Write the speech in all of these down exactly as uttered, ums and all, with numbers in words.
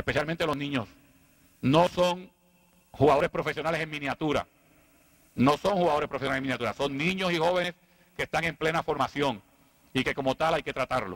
especialmente los niños, no son jugadores profesionales en miniatura. No son jugadores profesionales en miniatura, son niños y jóvenes que están en plena formación y que como tal hay que tratarlo.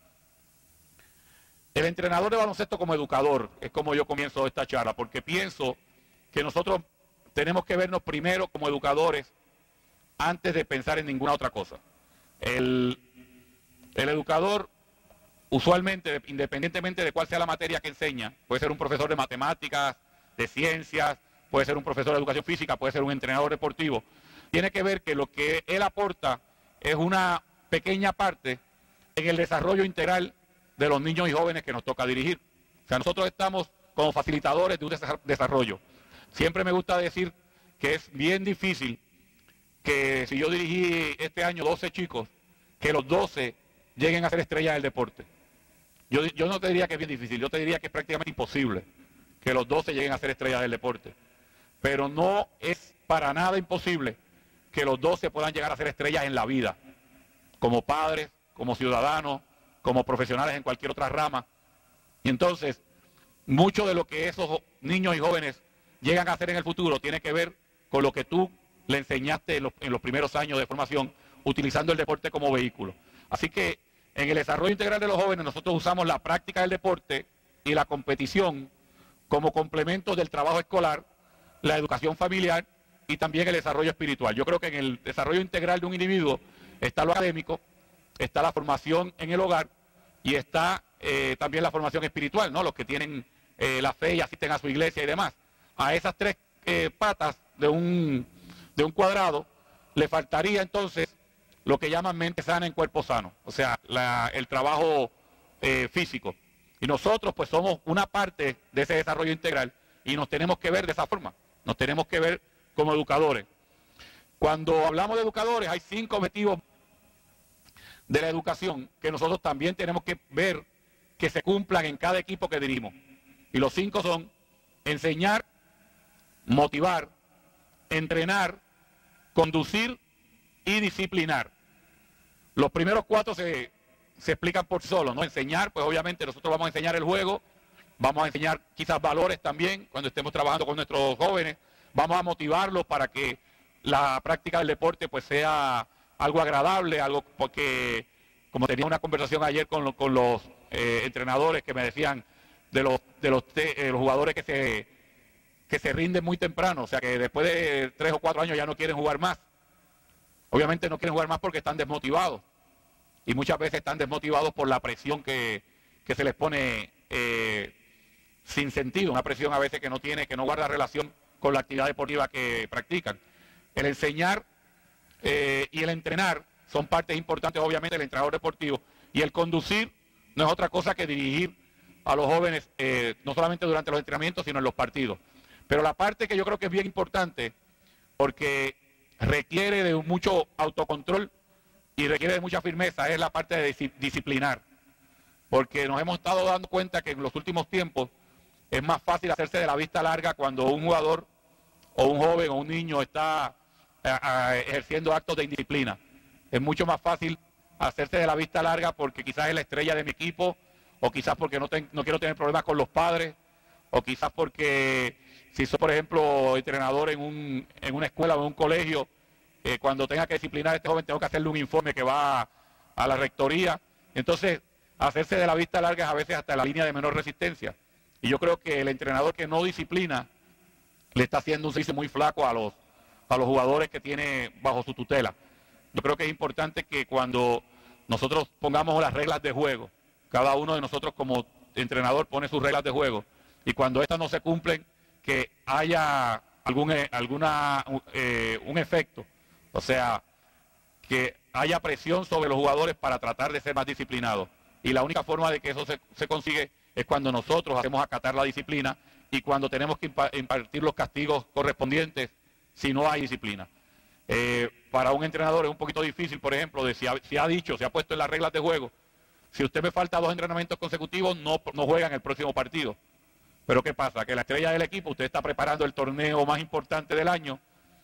El entrenador de baloncesto como educador es como yo comienzo esta charla, porque pienso que nosotros tenemos que vernos primero como educadores antes de pensar en ninguna otra cosa. El, el educador, usualmente, independientemente de cuál sea la materia que enseña, puede ser un profesor de matemáticas, de ciencias, puede ser un profesor de educación física, puede ser un entrenador deportivo, tiene que ver que lo que él aporta es una pequeña parte en el desarrollo integral de los niños y jóvenes que nos toca dirigir. O sea, nosotros estamos como facilitadores de un desarrollo. Siempre me gusta decir que es bien difícil que si yo dirigí este año doce chicos, que los doce lleguen a ser estrellas del deporte. Yo, yo no te diría que es bien difícil, yo te diría que es prácticamente imposible que los doce lleguen a ser estrellas del deporte. Pero no es para nada imposible que los doce puedan llegar a ser estrellas en la vida, como padres, como ciudadanos, como profesionales en cualquier otra rama. Y entonces, mucho de lo que esos niños y jóvenes llegan a hacer en el futuro tiene que ver con lo que tú le enseñaste en los, en los primeros años de formación, utilizando el deporte como vehículo. Así que en el desarrollo integral de los jóvenes nosotros usamos la práctica del deporte y la competición como complementos del trabajo escolar, la educación familiar y también el desarrollo espiritual. Yo creo que en el desarrollo integral de un individuo está lo académico, está la formación en el hogar y está eh, también la formación espiritual, ¿no? Los que tienen eh, la fe y asisten a su iglesia y demás. A esas tres eh, patas de un, de un cuadrado le faltaría entonces lo que llaman mente sana en cuerpo sano, o sea, la, el trabajo eh, físico. Y nosotros pues somos una parte de ese desarrollo integral y nos tenemos que ver de esa forma, nos tenemos que ver como educadores. Cuando hablamos de educadores hay cinco objetivos de la educación que nosotros también tenemos que ver que se cumplan en cada equipo que dirigimos. Y los cinco son enseñar, motivar, entrenar, conducir y disciplinar. Los primeros cuatro se, se explican por solo, ¿no? Enseñar, pues obviamente nosotros vamos a enseñar el juego, vamos a enseñar quizás valores también cuando estemos trabajando con nuestros jóvenes, vamos a motivarlos para que la práctica del deporte pues sea algo agradable, algo porque, como tenía una conversación ayer con, lo, con los eh, entrenadores que me decían de los, de los, te, eh, los jugadores que se, que se rinden muy temprano, o sea que después de tres o cuatro años ya no quieren jugar más. Obviamente no quieren jugar más porque están desmotivados y muchas veces están desmotivados por la presión que, que se les pone eh, sin sentido, una presión a veces que no tiene, que no guarda relación con la actividad deportiva que practican. El enseñar Eh, y el entrenar son partes importantes obviamente del entrenador deportivo, y el conducir no es otra cosa que dirigir a los jóvenes eh, no solamente durante los entrenamientos sino en los partidos. Pero la parte que yo creo que es bien importante porque requiere de mucho autocontrol y requiere de mucha firmeza es la parte de disciplinar, porque nos hemos estado dando cuenta que en los últimos tiempos es más fácil hacerse de la vista larga cuando un jugador o un joven o un niño está A, a, ejerciendo actos de indisciplina. Es mucho más fácil hacerse de la vista larga porque quizás es la estrella de mi equipo, o quizás porque no, ten, no quiero tener problemas con los padres, o quizás porque si soy, por ejemplo, entrenador en, un, en una escuela o en un colegio, eh, cuando tenga que disciplinar a este joven tengo que hacerle un informe que va a, a la rectoría. Entonces, hacerse de la vista larga es a veces hasta la línea de menor resistencia. Y yo creo que el entrenador que no disciplina le está haciendo un servicio muy flaco a los a los jugadores que tiene bajo su tutela. Yo creo que es importante que cuando nosotros pongamos las reglas de juego, cada uno de nosotros como entrenador pone sus reglas de juego, y cuando estas no se cumplen, que haya algún, alguna, eh, un efecto, o sea, que haya presión sobre los jugadores para tratar de ser más disciplinados. Y la única forma de que eso se, se consigue es cuando nosotros hacemos acatar la disciplina y cuando tenemos que impartir los castigos correspondientes si no hay disciplina. Eh, para un entrenador es un poquito difícil, por ejemplo, de si, ha, si ha dicho, si ha puesto en las reglas de juego, si usted me falta dos entrenamientos consecutivos, no, no juega en el próximo partido. Pero ¿qué pasa? Que la estrella del equipo, usted está preparando el torneo más importante del año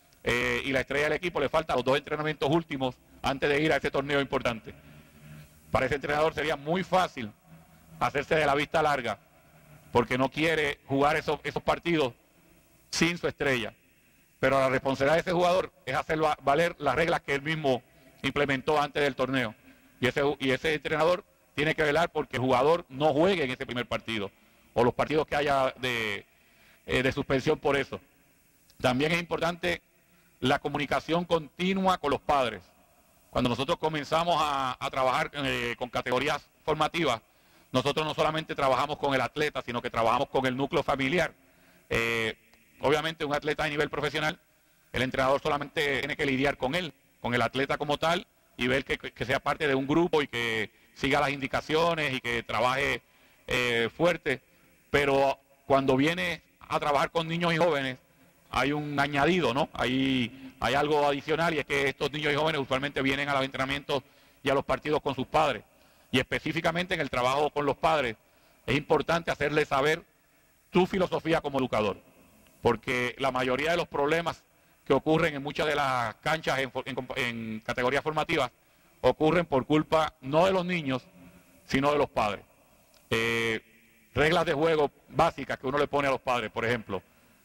eh, y la estrella del equipo le falta los dos entrenamientos últimos antes de ir a ese torneo importante. Para ese entrenador sería muy fácil hacerse de la vista larga porque no quiere jugar esos, esos partidos sin su estrella. Pero la responsabilidad de ese jugador es hacer valer las reglas que él mismo implementó antes del torneo. Y ese, y ese entrenador tiene que velar porque el jugador no juegue en ese primer partido, o los partidos que haya de, eh, de suspensión por eso. También es importante la comunicación continua con los padres. Cuando nosotros comenzamos a, a trabajar eh, con categorías formativas, nosotros no solamente trabajamos con el atleta, sino que trabajamos con el núcleo familiar. Eh, obviamente un atleta a nivel profesional, el entrenador solamente tiene que lidiar con él, con el atleta como tal, y ver que, que sea parte de un grupo y que siga las indicaciones y que trabaje eh, fuerte. Pero cuando viene a trabajar con niños y jóvenes, hay un añadido, ¿no? Hay, hay algo adicional, y es que estos niños y jóvenes usualmente vienen a los entrenamientos y a los partidos con sus padres. Y específicamente en el trabajo con los padres, es importante hacerles saber tu filosofía como educador. Porque la mayoría de los problemas que ocurren en muchas de las canchas en, en, en categorías formativas ocurren por culpa no de los niños, sino de los padres. Eh, reglas de juego básicas que uno le pone a los padres, por ejemplo,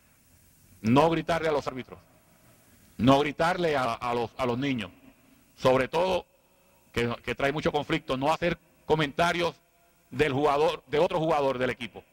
no gritarle a los árbitros, no gritarle a, a, los, a los niños, sobre todo, que, que trae mucho conflicto, no hacer comentarios del jugador, de otro jugador del equipo.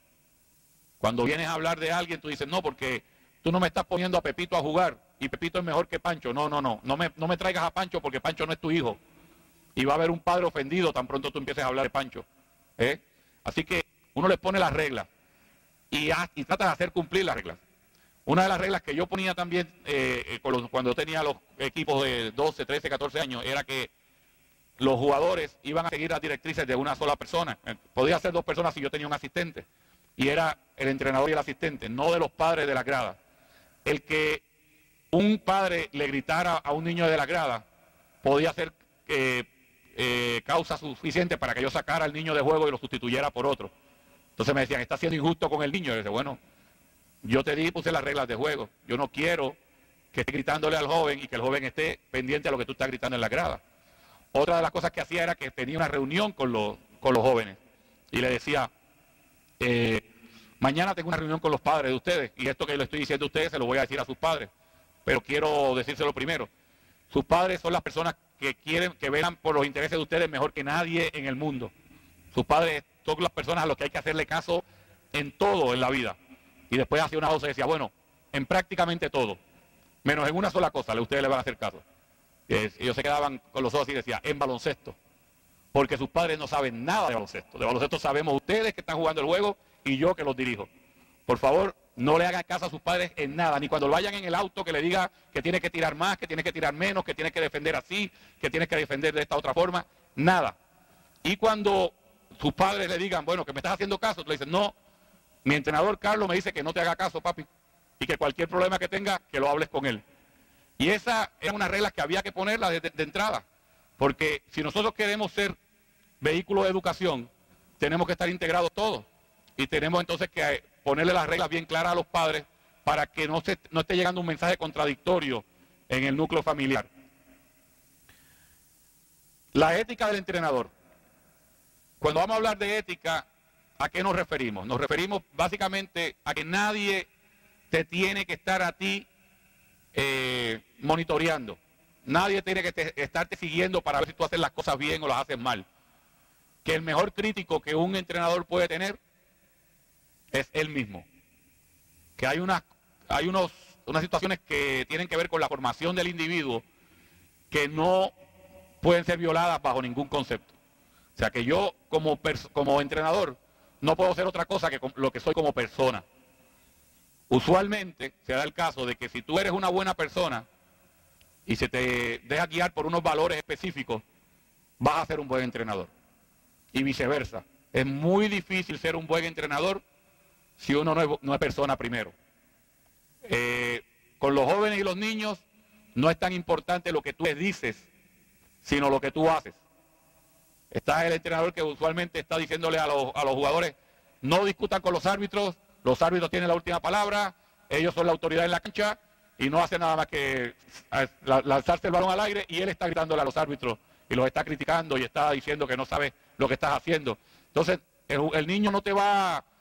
Cuando vienes a hablar de alguien, tú dices, no, porque tú no me estás poniendo a Pepito a jugar, y Pepito es mejor que Pancho. No, no, no, no me, no me traigas a Pancho porque Pancho no es tu hijo. Y va a haber un padre ofendido tan pronto tú empieces a hablar de Pancho. ¿eh? Así que uno les pone las reglas y, y trata de hacer cumplir las reglas. Una de las reglas que yo ponía también eh, con los, cuando tenía los equipos de doce, trece, catorce años, era que los jugadores iban a seguir las directrices de una sola persona. Podía ser dos personas si yo tenía un asistente. Y era el entrenador y el asistente, no de los padres de la grada. El que un padre le gritara a un niño de la grada podía ser eh, eh, causa suficiente para que yo sacara al niño de juego y lo sustituyera por otro. Entonces me decían, está siendo injusto con el niño. Y yo decía, bueno, yo te di, puse las reglas de juego. Yo no quiero que esté gritándole al joven y que el joven esté pendiente a lo que tú estás gritando en la grada. Otra de las cosas que hacía era que tenía una reunión con los, con los jóvenes y le decía, eh, mañana tengo una reunión con los padres de ustedes, y esto que le estoy diciendo a ustedes se lo voy a decir a sus padres, pero quiero decírselo primero. Sus padres son las personas que quieren, que velan por los intereses de ustedes mejor que nadie en el mundo. Sus padres son las personas a las que hay que hacerle caso en todo en la vida. Y después hacía una voz y decía, bueno, en prácticamente todo, menos en una sola cosa, ustedes le van a hacer caso. Y ellos se quedaban con los ojos y decían, en baloncesto. Porque sus padres no saben nada de baloncesto. De baloncesto sabemos ustedes que están jugando el juego y yo que los dirijo. Por favor, no le hagan caso a sus padres en nada, ni cuando vayan en el auto que le diga que tiene que tirar más, que tiene que tirar menos, que tiene que defender así, que tiene que defender de esta otra forma, nada. Y cuando sus padres le digan, bueno, que me estás haciendo caso, tú le dices, no, mi entrenador Carlos me dice que no te haga caso, papi, y que cualquier problema que tenga, que lo hables con él. Y esa era una regla que había que ponerla de, de, de entrada, porque si nosotros queremos ser vehículo de educación, tenemos que estar integrados todos. Y tenemos entonces que ponerle las reglas bien claras a los padres para que no, se, no esté llegando un mensaje contradictorio en el núcleo familiar. La ética del entrenador. Cuando vamos a hablar de ética, ¿a qué nos referimos? Nos referimos básicamente a que nadie te tiene que estar a ti eh, monitoreando. Nadie tiene que te, estarte siguiendo para ver si tú haces las cosas bien o las haces mal. Que el mejor crítico que un entrenador puede tener es él mismo. Que hay, unas, hay unos, unas situaciones que tienen que ver con la formación del individuo que no pueden ser violadas bajo ningún concepto. O sea que yo como, como entrenador no puedo ser otra cosa que lo que soy como persona. Usualmente se da el caso de que si tú eres una buena persona y se te deja guiar por unos valores específicos, vas a ser un buen entrenador. Y viceversa. Es muy difícil ser un buen entrenador si uno no es, no es persona primero. Eh, con los jóvenes y los niños no es tan importante lo que tú les dices, sino lo que tú haces. Está el entrenador que usualmente está diciéndole a los, a los jugadores, no discutan con los árbitros, los árbitros tienen la última palabra, ellos son la autoridad en la cancha y no hacen nada más que lanzarse el balón al aire, y él está gritándole a los árbitros y los está criticando y está diciendo que no sabe lo que estás haciendo. Entonces, el, el niño no te va